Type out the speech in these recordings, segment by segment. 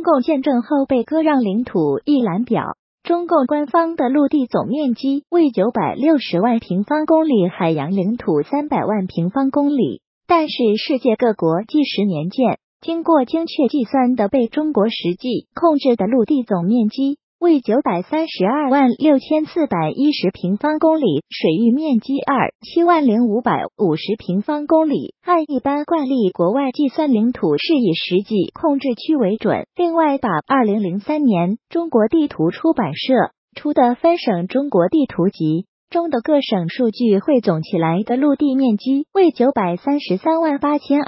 共建政后被割让领土一览表。中共官方的陆地总面积为960万平方公里，海洋领土300万平方公里。但是世界各国计时年鉴，经过精确计算的被中国实际控制的陆地总面积为932万6410平方公里，水域面积7万0550平方公里。按一般惯例，国外计算领土是以实际控制区为准。另外，把2003年中国地图出版社出的分省中国地图集中的各省数据汇总起来的陆地面积为933万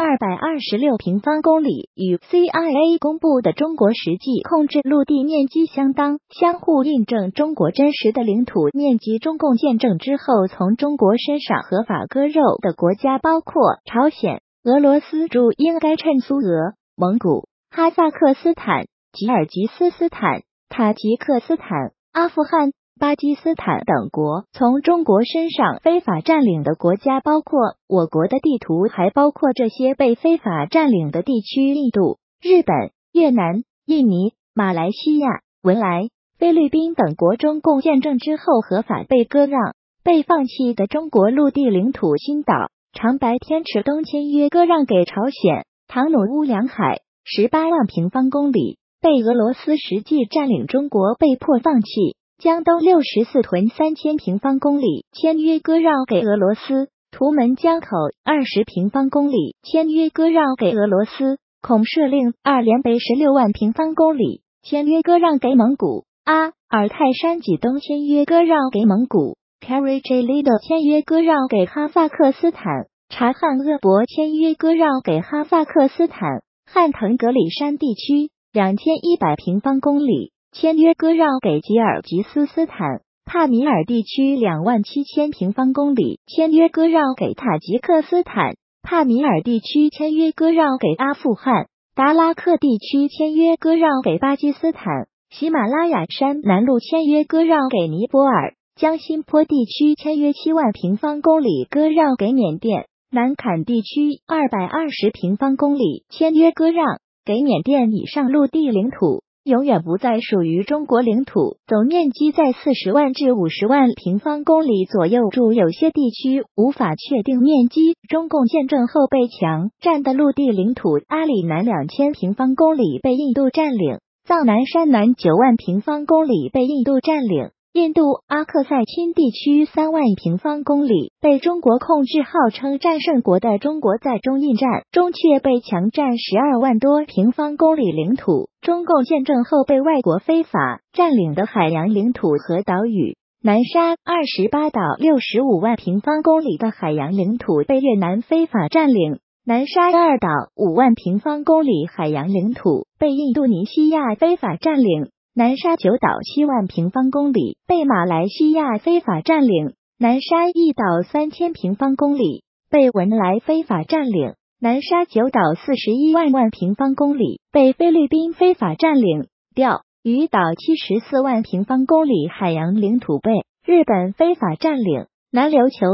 8226平方公里，与 CIA 公布的中国实际控制陆地面积相当，相互印证中国真实的领土面积。中共建政之后从中国身上合法割肉的国家包括朝鲜、俄罗斯驻英该趁苏俄、蒙古、哈萨克斯坦、吉尔吉斯斯坦、塔吉克斯坦、阿富汗、巴基斯坦等国。从中国身上非法占领的国家包括，我国的地图还包括这些被非法占领的地区：印度、日本、越南、印尼、马来西亚、文莱、菲律宾等国。中共建政之后合法被割让、被放弃的中国陆地领土：新岛、长白天池东签约割让给朝鲜，唐努乌梁海18万平方公里，被俄罗斯实际占领。中国被迫放弃江东64屯3000平方公里，签约割让给俄罗斯；图们江口20平方公里，签约割让给俄罗斯；孔舍令2连北16万平方公里，签约割让给蒙古；阿尔泰山以东签约割让给蒙古；凯瑞杰利的签约割让给哈萨克斯坦；察罕鄂博签约割让给哈萨克斯坦；汉腾格里山地区2100平方公里，签约割让给吉尔吉斯斯坦；帕米尔地区27000平方公里，签约割让给塔吉克斯坦；帕米尔地区签约割让给阿富汗；达拉克地区签约割让给巴基斯坦；喜马拉雅山南麓签约割让给尼泊尔；江心坡地区签约7万平方公里割让给缅甸；南坎地区220平方公里，签约割让给缅甸。以上陆地领土永远不再属于中国领土，总面积在40万至50万平方公里左右，驻有些地区无法确定面积。中共建政后被强占的陆地领土：阿里南2000平方公里被印度占领，藏南山南9万平方公里被印度占领，印度阿克塞钦地区3万平方公里被中国控制。号称战胜国的中国在中印战中却被强占12万多平方公里领土。中共建政后被外国非法占领的海洋领土和岛屿：南沙28岛65万平方公里的海洋领土被越南非法占领，南沙2岛5万平方公里海洋领土被印度尼西亚非法占领，南沙9岛7万平方公里被马来西亚非法占领，南沙1岛3000平方公里被文莱非法占领，南沙9岛41万平方公里被菲律宾非法占领，钓鱼岛74万平方公里海洋领土被日本非法占领，南琉球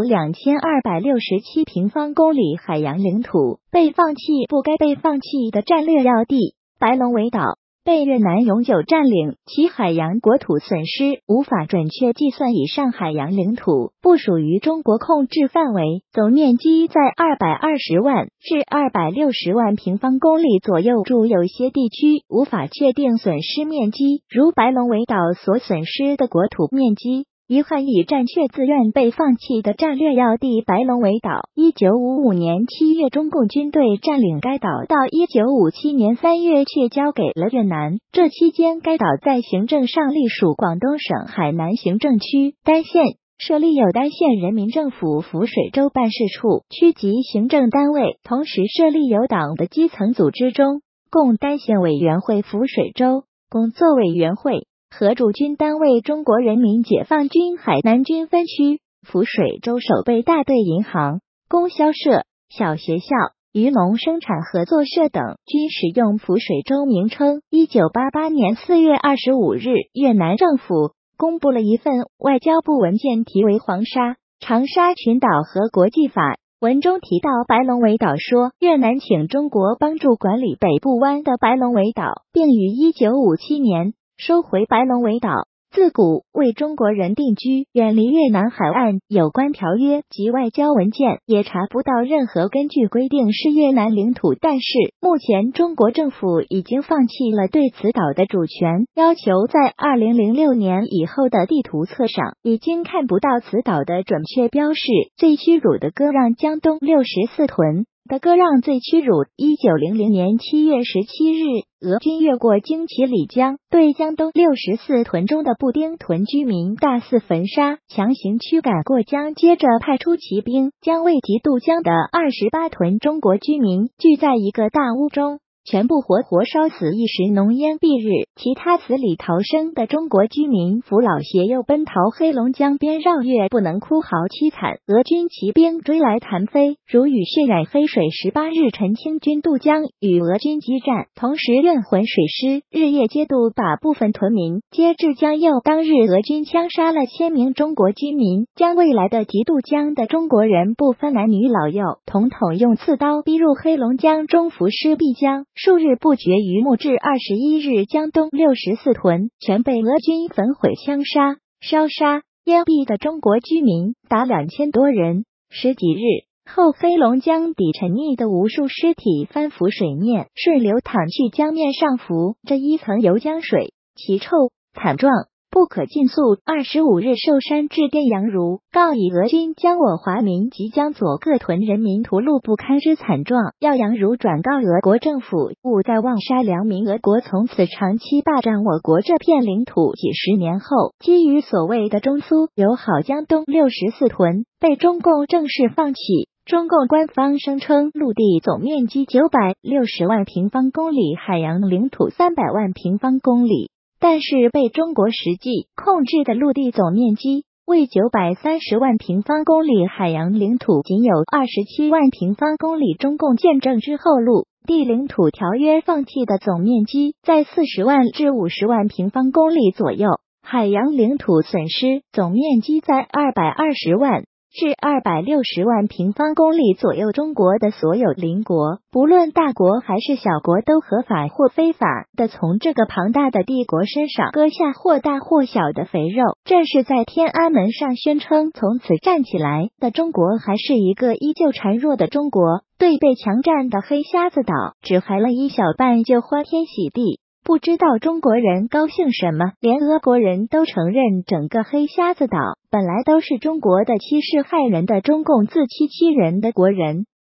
2267平方公里海洋领土被放弃。不该被放弃的战略要地：白龙尾岛被越南永久占领，其海洋国土损失无法准确计算。以上海洋领土不属于中国控制范围，总面积在220万至260万平方公里左右，驻有些地区无法确定损失面积，如白龙尾岛所损失的国土面积。遗憾已占却自愿被放弃的战略要地白龙尾岛，1955年7月中共军队占领该岛，到1957年3月却交给了越南。这期间该岛在行政上隶属广东省海南行政区丹县，设立有丹县人民政府浮水州办事处、区级行政单位，同时设立有党的基层组织中共丹县委员会、浮水州工作委员会和驻军单位中国人民解放军海南军分区、浮水州守备大队银行、供销社、小学校、渔农生产合作社等均使用浮水州名称。1988年4月25日，越南政府公布了一份外交部文件，题为《黄沙、长沙群岛和国际法》， 文中提到白龙尾岛说，越南请中国帮助管理北部湾的白龙尾岛，并于1957年收回白龙尾岛。自古为中国人定居、远离越南海岸有关条约及外交文件也查不到任何根据规定是越南领土，但是目前中国政府已经放弃了对此岛的主权，要求在2006年以后的地图册上已经看不到此岛的准确标示。最屈辱的割让江东64屯的割让最屈辱。1900年7月17日，俄军越过经奇里江，对江东64屯中的布丁屯居民大肆焚杀，强行驱赶过江，接着派出骑兵将未及渡江的28屯中国居民聚在一个大屋中，全部活活烧死，一时浓烟蔽日。其他死里逃生的中国居民扶老携幼奔逃黑龙江边，绕月不能哭嚎凄惨。俄军骑兵追来弹飞，如雨血染黑水。18日，陈清军渡江与俄军激战，同时怨浑水师日夜接渡，把部分屯民接至江右。当日俄军枪杀了1000名中国居民，将未来的及渡江的中国人不分男女老幼，统统用刺刀逼入黑龙江中浮尸必江。数日不绝于目，至21日，江东64屯全被俄军焚毁、枪杀、烧杀、淹毙的中国居民达2000多人。十几日后，黑龙江底沉溺的无数尸体翻浮水面，顺流淌去江面上浮这一层油浆水，奇臭惨状不可尽述。25日，寿山致电杨儒，告以俄军将我华民及江左各屯人民屠戮不堪之惨状，要杨儒转告俄国政府，勿再妄杀良民。俄国从此长期霸占我国这片领土。几十年后，基于所谓的中苏友好，江东64屯被中共正式放弃。中共官方声称陆地总面积960万平方公里，海洋领土300万平方公里。但是被中国实际控制的陆地总面积为930万平方公里，海洋领土仅有27万平方公里。中共建政之后，陆地领土条约放弃的总面积在40万至50万平方公里左右，海洋领土损失总面积在220万至260万平方公里左右。中国的所有邻国，不论大国还是小国，都合法或非法的从这个庞大的帝国身上割下或大或小的肥肉。正是在天安门上宣称从此站起来的中国，还是一个依旧孱弱的中国。对被强占的黑瞎子岛只还了一小半就欢天喜地，不知道中国人高兴什么。连俄国人都承认，整个黑瞎子岛本来都是中国的，欺世害人的中共自欺欺人的国人。